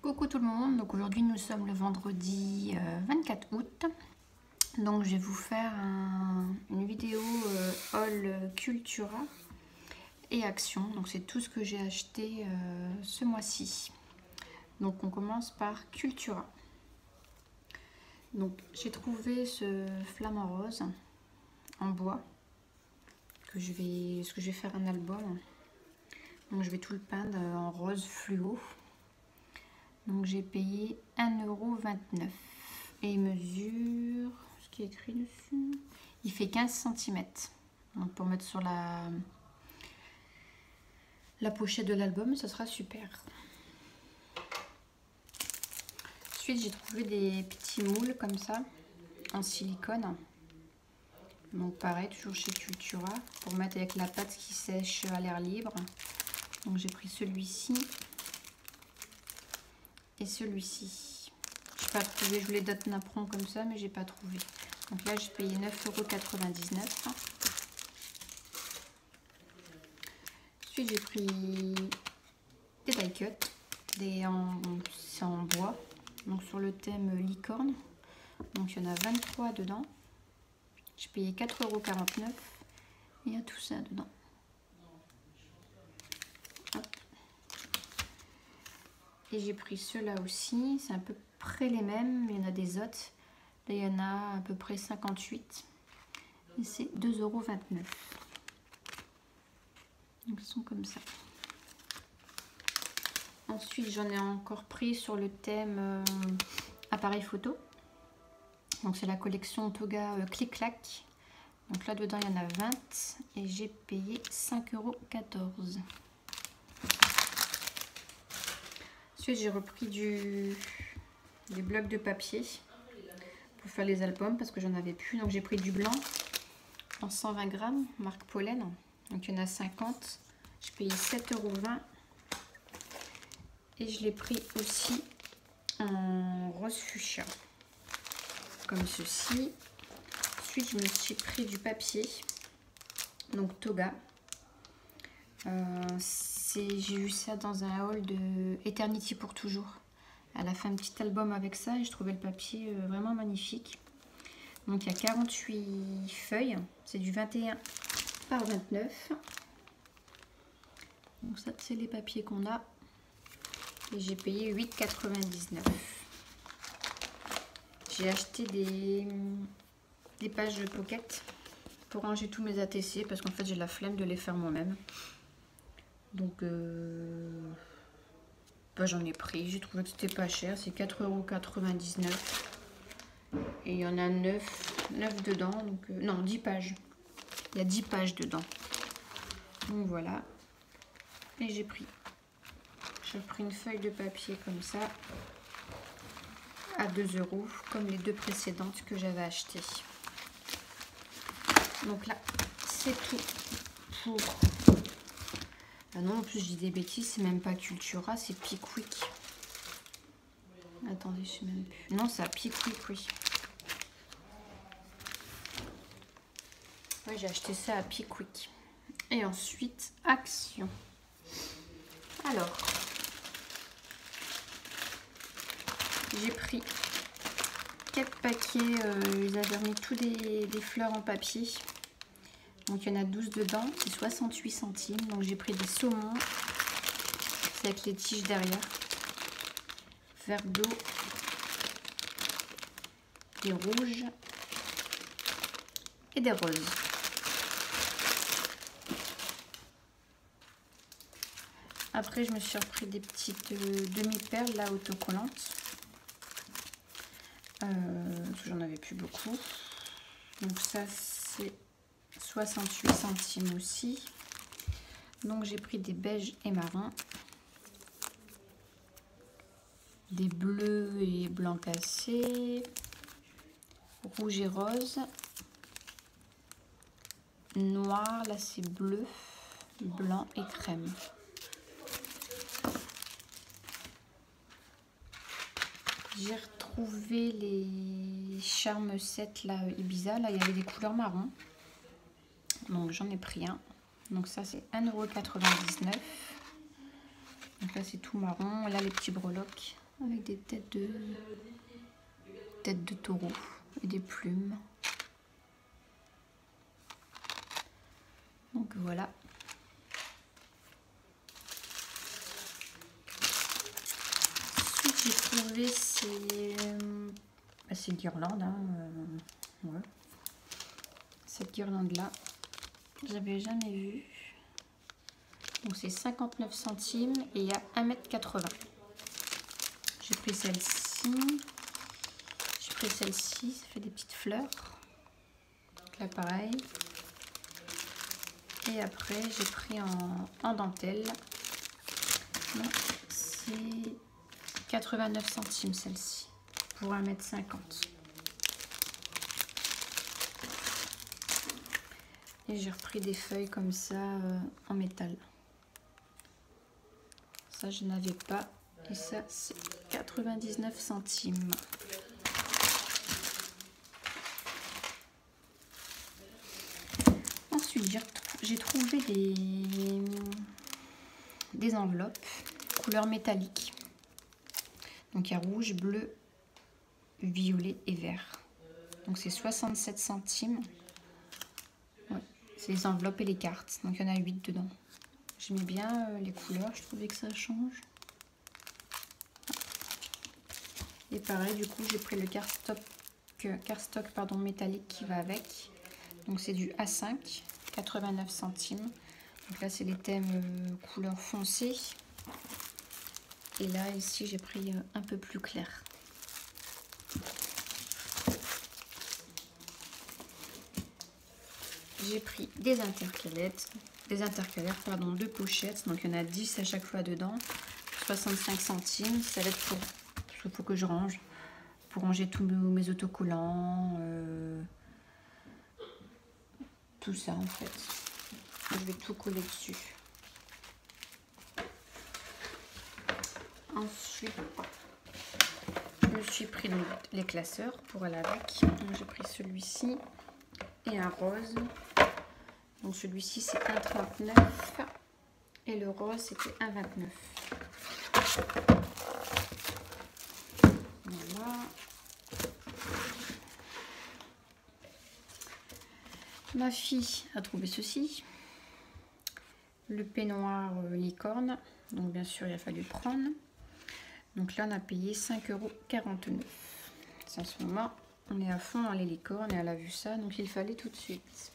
Coucou tout le monde, donc aujourd'hui nous sommes le vendredi 24 août. Donc je vais vous faire une vidéo haul Cultura et Action. Donc c'est tout ce que j'ai acheté ce mois-ci. Donc on commence par Cultura. Donc j'ai trouvé ce flamant rose en bois que je vais faire un album. Donc je vais tout le peindre en rose fluo. Donc j'ai payé 1,29 € et il mesure, ce qui est écrit dessus, il fait 15 cm. Donc pour mettre sur la pochette de l'album, ça sera super. Ensuite j'ai trouvé des petits moules comme ça, en silicone. Donc pareil, toujours chez Cultura, pour mettre avec la pâte qui sèche à l'air libre. Donc j'ai pris celui-ci. Et celui-ci, je n'ai pas trouvé, je voulais d'autres napperons comme ça, mais j'ai pas trouvé. Donc là, j'ai payé 9,99 €. Ensuite, j'ai pris des die cut, c'est en bois, donc sur le thème licorne. Donc il y en a 23 dedans. J'ai payé 4,49 €. Il y a tout ça dedans. Et j'ai pris ceux-là aussi, c'est à peu près les mêmes, mais il y en a des autres. Là, il y en a à peu près 58. Et c'est 2,29 €. Donc, ils sont comme ça. Ensuite, j'en ai encore pris sur le thème appareil photo. Donc, c'est la collection Toga Clic-Clac. Donc, là, dedans, il y en a 20. Et j'ai payé 5,14 €. Ensuite, j'ai repris des blocs de papier pour faire les albums parce que j'en avais plus. Donc, j'ai pris du blanc en 120 grammes, marque Pollen. Donc, il y en a 50. J'ai payé 7,20 €. Et je l'ai pris aussi en rose fuchsia, comme ceci. Ensuite, je me suis pris du papier, donc Toga. J'ai eu ça dans un haul de Eternity pour toujours. Elle a fait un petit album avec ça et je trouvais le papier vraiment magnifique. Donc il y a 48 feuilles, c'est du 21 par 29. Donc ça c'est les papiers qu'on a. Et j'ai payé 8,99 €. J'ai acheté des pages Pocket pour ranger tous mes ATC parce qu'en fait j'ai la flemme de les faire moi-même. Donc j'en ai pris, j'ai trouvé que c'était pas cher, c'est 4,99 €. Et il y en a 9 dedans, donc non, 10 pages. Il y a 10 pages dedans. Donc voilà. Et j'ai pris une feuille de papier comme ça à 2 € comme les deux précédentes que j'avais achetées. Donc là, c'est tout pour... Ah non, en plus je dis des bêtises, c'est même pas Cultura, c'est Pickwick. Attendez, je sais même plus. Non, c'est à Pickwick, oui. Oui, j'ai acheté ça à Pickwick. Et ensuite, Action. Alors, j'ai pris 4 paquets, ils avaient remis tous des fleurs en papier. Donc il y en a 12 dedans, c'est 68 centimes. Donc j'ai pris des saumons, c'est avec les tiges derrière, vert d'eau, des rouges et des roses. Après je me suis repris des petites demi-perles là autocollantes. J'en avais plus beaucoup. Donc ça c'est 68 centimes aussi. Donc j'ai pris des beiges et marrons, des bleus et blancs cassés, rouge et rose, noir, là c'est bleu, blanc et crème. J'ai retrouvé les charmes 7 là, Ibiza, là il y avait des couleurs marron. Donc j'en ai pris un. Donc ça c'est 1,99 €. Donc là c'est tout marron. Et là les petits breloques avec des têtes de taureau et des plumes. Donc voilà. Ensuite j'ai trouvé ces guirlandes. Hein, ouais. Cette guirlande là, j'avais jamais vu. Donc c'est 59 centimes et il y a 1,80 m. J'ai pris celle-ci. J'ai pris celle-ci, ça fait des petites fleurs. Donc là pareil. Et après j'ai pris en dentelle. C'est 89 centimes celle-ci pour 1,50 m. Et j'ai repris des feuilles comme ça en métal. Ça je n'avais pas. Et ça c'est 99 centimes. Ensuite j'ai trouvé des enveloppes couleur métallique. Donc il y a rouge, bleu, violet et vert. Donc c'est 67 centimes. Ouais, c'est les enveloppes et les cartes. Donc il y en a 8 dedans. J'aimais bien les couleurs, je trouvais que ça change. Et pareil, du coup j'ai pris le cardstock métallique qui va avec. Donc c'est du A5, 89 centimes. Donc là c'est les thèmes couleur foncée. Et là ici j'ai pris un peu plus clair. J'ai pris des intercalaires, deux pochettes. Donc il y en a 10 à chaque fois dedans. 65 centimes. Ça va être pour ce qu'il faut que je range. Pour ranger tous mes autocollants. Tout ça en fait. Je vais tout coller dessus. Ensuite, je me suis pris donc les classeurs pour aller avec. J'ai pris celui-ci et un rose. Donc celui-ci c'est 1,39 et le rose c'était 1,29. Voilà. Ma fille a trouvé ceci. Le peignoir licorne. Donc bien sûr il a fallu prendre. Donc là on a payé 5,49 €. En ce moment on est à fond dans les licornes et elle a vu ça donc il fallait tout de suite.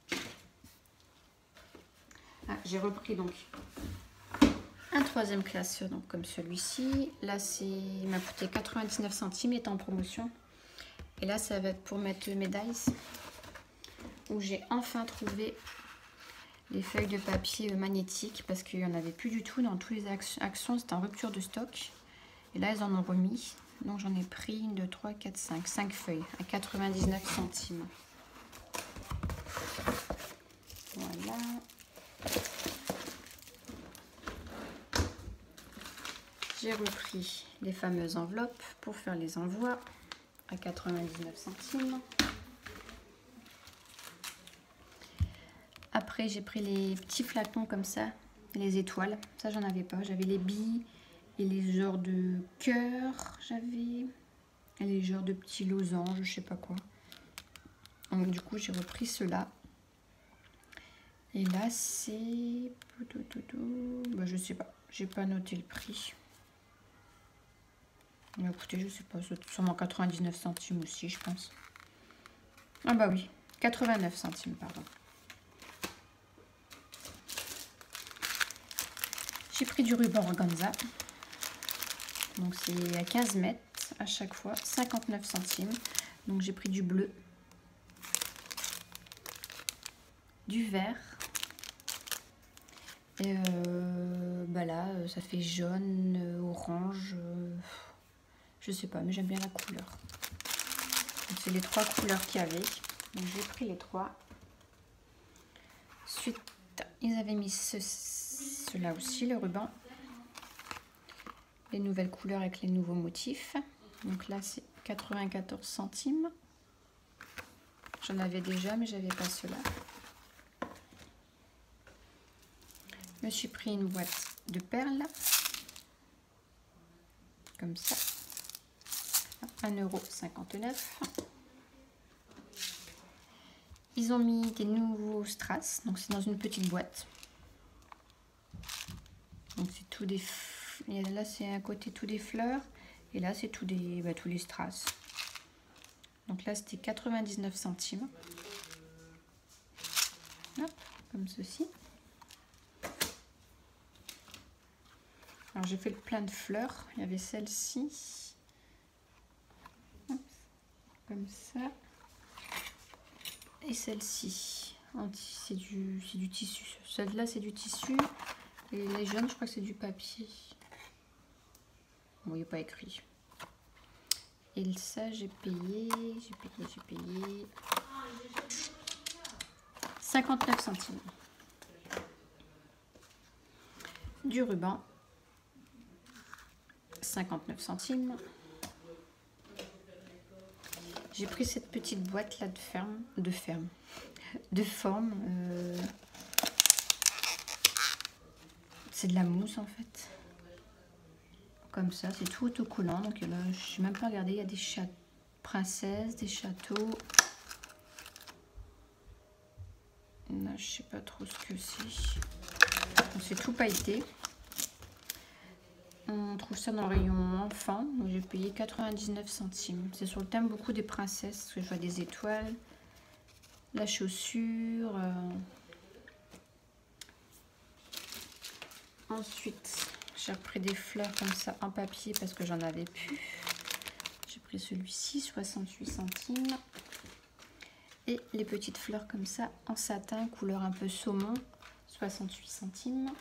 Ah, j'ai repris donc un troisième classeur donc comme celui-ci. Là il m'a coûté 99 centimes, il est en promotion. Et là ça va être pour mettre mes dice où j'ai enfin trouvé les feuilles de papier magnétiques parce qu'il n'y en avait plus du tout dans tous les actions, c'était en rupture de stock. Et là ils en ont remis. Donc j'en ai pris 1, 2, 3, 4, 5 feuilles à 99 centimes. Voilà. J'ai repris les fameuses enveloppes pour faire les envois à 99 centimes. Après j'ai pris les petits flacons comme ça, les étoiles. Ça j'en avais pas, j'avais les billes et les genres de cœur, j'avais les genres de petits losanges, je sais pas quoi. Donc du coup j'ai repris cela. Et là c'est... Bah, je sais pas, j'ai pas noté le prix. Mais écoutez, je sais pas, c'est sûrement 99 centimes aussi je pense. Ah bah oui, 89 centimes pardon. J'ai pris du ruban organza. Donc c'est à 15 mètres à chaque fois, 59 centimes. Donc j'ai pris du bleu, du vert. Et bah là, ça fait jaune, orange. Je sais pas, mais j'aime bien la couleur. C'est les 3 couleurs qu'il y avait. Donc j'ai pris les 3. Ensuite, ils avaient mis cela aussi, le ruban. Les nouvelles couleurs avec les nouveaux motifs. Donc là, c'est 94 centimes. J'en avais déjà, mais j'avais pas cela. Je me suis pris une boîte de perles. comme ça. 1,59 €. Ils ont mis des nouveaux strass, donc c'est dans une petite boîte. Donc c'est tout des... Et là c'est à côté tout des fleurs. Et là c'est tout des... tous les strass. Donc là c'était 99 centimes. Hop, comme ceci. Alors j'ai fait le plein de fleurs. Il y avait celle-ci. Comme ça. Et celle-ci. C'est du tissu. Celle-là c'est du tissu. Et les jaunes, je crois que c'est du papier. Bon, il n'y a pas écrit. Et ça, j'ai payé 59 centimes. Du ruban, 59 centimes. J'ai pris cette petite boîte là de forme. C'est de la mousse en fait. Comme ça, c'est tout autocollant. Donc là, je n'ai même pas regardé. Il y a des princesses, des châteaux. Là, je sais pas trop ce que c'est. C'est tout pailleté. On trouve ça dans le rayon enfant. Donc j'ai payé 99 centimes. C'est sur le thème beaucoup des princesses. Parce que je vois des étoiles. La chaussure. Ensuite, j'ai repris des fleurs comme ça en papier parce que j'en avais plus. J'ai pris celui-ci, 68 centimes. Et les petites fleurs comme ça en satin, couleur un peu saumon, 68 centimes.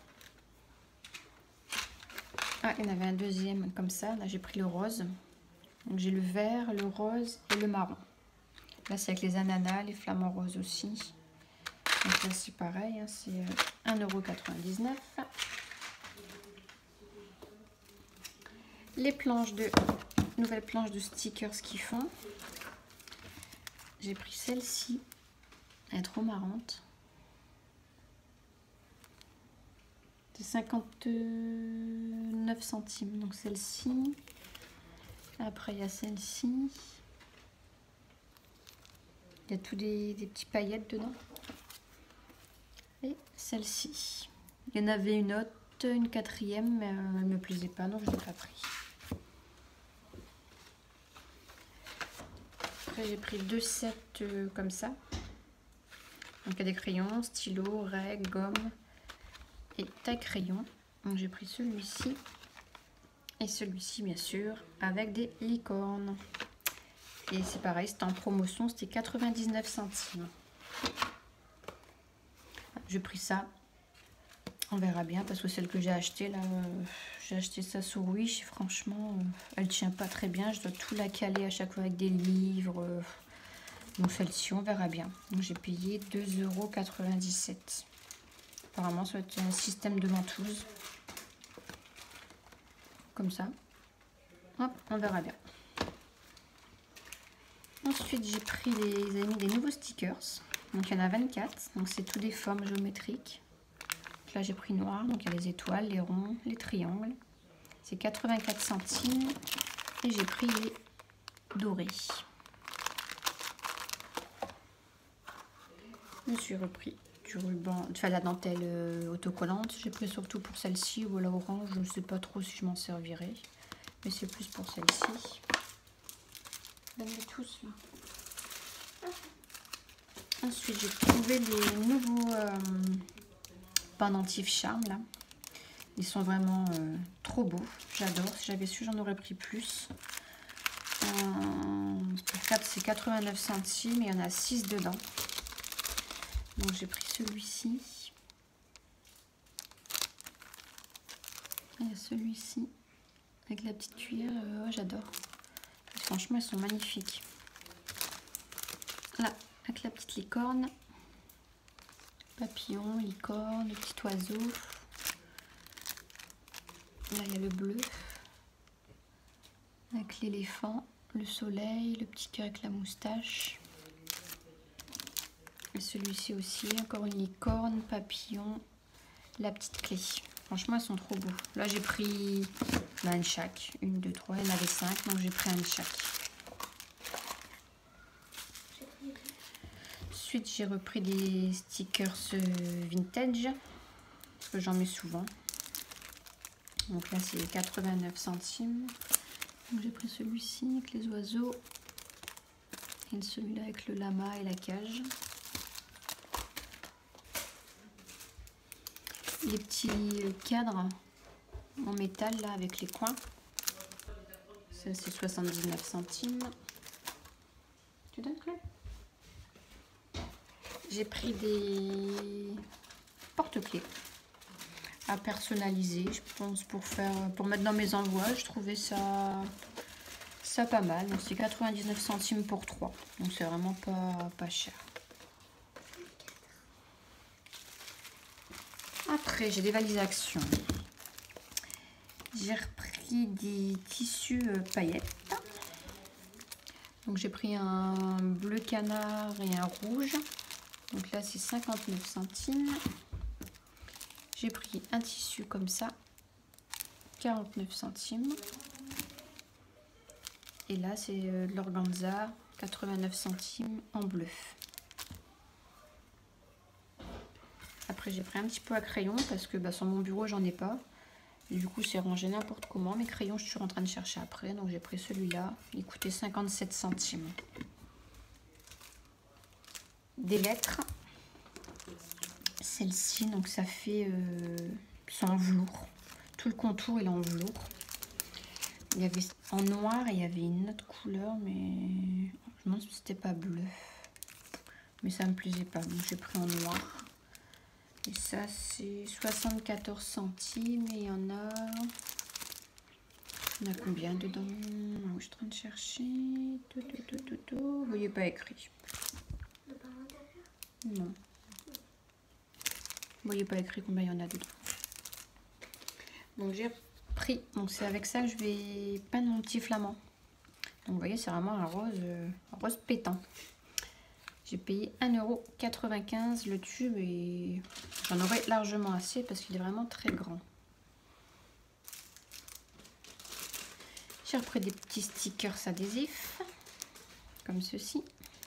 Ah, il y en avait un deuxième comme ça. Là, j'ai pris le rose. Donc j'ai le vert, le rose et le marron. Là, c'est avec les ananas, les flamants roses aussi. Donc là, c'est pareil, hein, c'est 1,99 €. Les planches nouvelles planches de stickers qu'ils font. J'ai pris celle-ci. Elle est trop marrante. C'est 59 centimes. Donc celle-ci. Après, il y a celle-ci. Il y a tous des petits paillettes dedans. Et celle-ci. Il y en avait une autre, une quatrième, mais elle ne me plaisait pas, donc je ne l'ai pas pris. Après, j'ai pris 2 sets comme ça. Donc, il y a des crayons, stylos, règles, gomme et taille-crayon. Donc, j'ai pris celui-ci et celui-ci, bien sûr, avec des licornes. Et c'est pareil, c'était en promotion, c'était 99 centimes. J'ai pris ça. On verra bien parce que celle que j'ai achetée là, j'ai acheté ça sur Wish. Franchement, elle tient pas très bien. Je dois tout la caler à chaque fois avec des livres. Donc celle-ci, on verra bien. Donc j'ai payé 2,97 €. Apparemment, ça va être un système de ventouse. Comme ça. Hop, on verra bien. Ensuite, j'ai pris ils avaient mis des nouveaux stickers. Donc il y en a 24. Donc c'est tout des formes géométriques. Là j'ai pris noir, donc il y a les étoiles, les ronds, les triangles. C'est 84 centimes. Et j'ai pris les dorés. Je me suis repris du ruban, enfin la dentelle autocollante. J'ai pris surtout pour celle-ci ou la orange. Je ne sais pas trop si je m'en servirai. Mais c'est plus pour celle-ci. Donne-les tous là. Ensuite j'ai trouvé les nouveaux pendentifs charme là. Ils sont vraiment trop beaux. J'adore. Si j'avais su, j'en aurais pris plus. C'est 89 centimes. Il y en a 6 dedans. Donc j'ai pris celui-ci. Il y a celui-ci. Avec la petite cuillère. Ouais, j'adore. Franchement, ils sont magnifiques. Là, avec la petite licorne. Papillon, licorne, le petit oiseau. Là, il y a le bleu. Avec l'éléphant, le soleil, le petit cœur avec la moustache. Et celui-ci aussi, encore une licorne, papillon, la petite clé. Franchement, elles sont trop beaux. Là, j'ai pris un de chaque. 1, 2, 3, il y en avait 5, donc j'ai pris un de chaque. Ensuite, j'ai repris des stickers vintage, que j'en mets souvent. Donc là, c'est 89 centimes. Donc j'ai pris celui-ci avec les oiseaux. Et celui-là avec le lama et la cage. Les petits cadres en métal là avec les coins. Ça c'est 79 centimes. Tu donnes Claire? J'ai pris des porte-clés à personnaliser, je pense, pour mettre dans mes envois. Je trouvais ça pas mal. Donc c'est 99 centimes pour 3. Donc c'est vraiment pas cher. Après, j'ai des valises Action. J'ai repris des tissus paillettes. Donc j'ai pris un bleu canard et un rouge. Donc là, c'est 59 centimes. J'ai pris un tissu comme ça, 49 centimes. Et là, c'est de l'organza, 89 centimes en bleu. Après, j'ai pris un petit peu à crayon parce que sur mon bureau, j'en ai pas. Et du coup, c'est rangé n'importe comment. Mes crayons, je suis en train de chercher après. Donc, j'ai pris celui-là. Il coûtait 57 centimes. Des lettres. Celle-ci, donc ça fait... c'est en velours. Tout le contour, il est en velours. Il y avait en noir et il y avait une autre couleur, mais je me demande si c'était pas bleu. Mais ça me plaisait pas, donc j'ai pris en noir. Et ça, c'est 74 centimes et il y en a... Il y en a combien dedans? Je suis en train de chercher. Vous voyez pas écrit. Non. Vous voyez pas écrit combien il y en a dedans. Donc j'ai pris. Donc c'est avec ça que je vais peindre mon petit flamand. Donc vous voyez, c'est vraiment un rose pétant. J'ai payé 1,95 € le tube et j'en aurais largement assez parce qu'il est vraiment très grand. J'ai repris des petits stickers adhésifs comme ceci.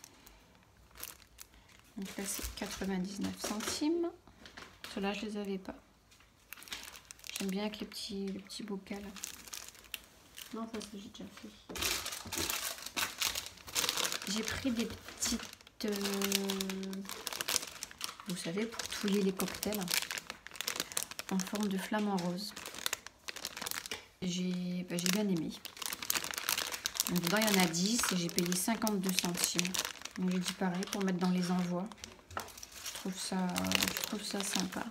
Donc là c'est 99 centimes. Ceux-là je les avais pas. J'aime bien avec les petits bocals. Non, ça j'ai déjà fait. J'ai pris des petites... vous savez, pour touiller les cocktails en forme de flamant rose. J'ai bien aimé. Donc dedans il y en a 10 et j'ai payé 52 centimes. Donc j'ai dit pareil pour mettre dans les envois. Je trouve ça sympa.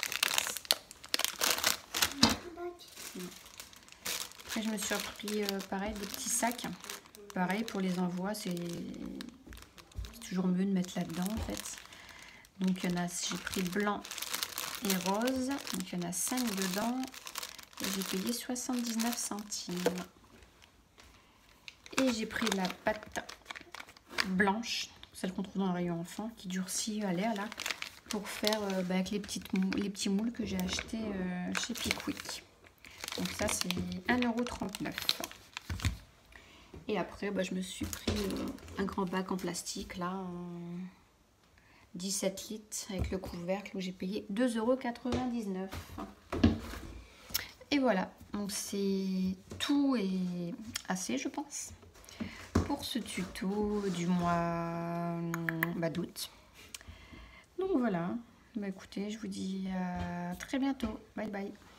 Après je me suis repris pareil des petits sacs. Pareil pour les envois, c'est toujours mieux de mettre là-dedans en fait. Donc il y en a, j'ai pris blanc et rose. Donc il y en a 5 dedans. Et j'ai payé 79 centimes. Et j'ai pris la pâte blanche, celle qu'on trouve dans le rayon enfant, qui durcit à l'air là, pour faire avec les petits moules que j'ai acheté chez Pickwick. Donc ça c'est 1,39 €. Et après je me suis pris un grand bac en plastique là, en 17 litres avec le couvercle où j'ai payé 2,99 €. Et voilà, donc c'est tout et assez je pense pour ce tuto du mois d'août. Donc voilà, écoutez, je vous dis à très bientôt. Bye bye.